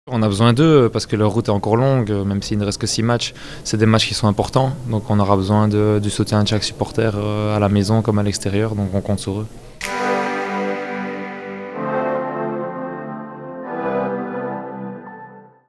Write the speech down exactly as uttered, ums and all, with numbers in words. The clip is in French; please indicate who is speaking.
Speaker 1: On a besoin d'eux parce que leur route est encore longue, même s'il ne reste que six matchs. C'est des matchs qui sont importants, donc on aura besoin de, du soutien de chaque supporter à la maison comme à l'extérieur, donc on compte sur eux.